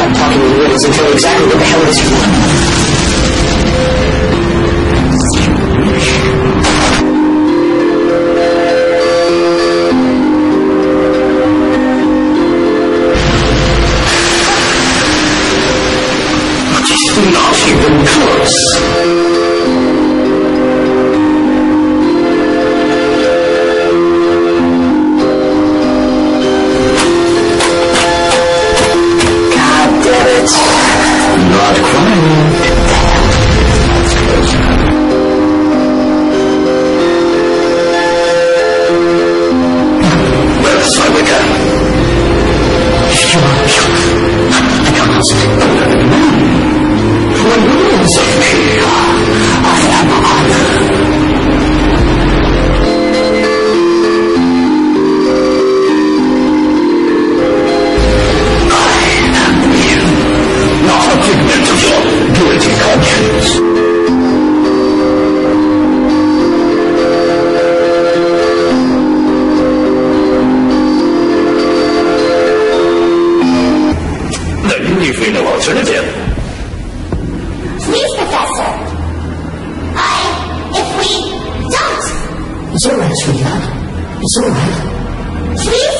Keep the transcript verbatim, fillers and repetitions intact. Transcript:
stop talking in riddles and tell me exactly what the hell it is you want. Not even close. God damn it. Not crying. That's close. Let's try again. Sure, sure. I can't. When rules of me, I am honor. I am you, not a figment of your guilty conscience. Then leave me no alternative. Please, Professor. I... if we don't... It's all right, sweetheart. It's all right. Please,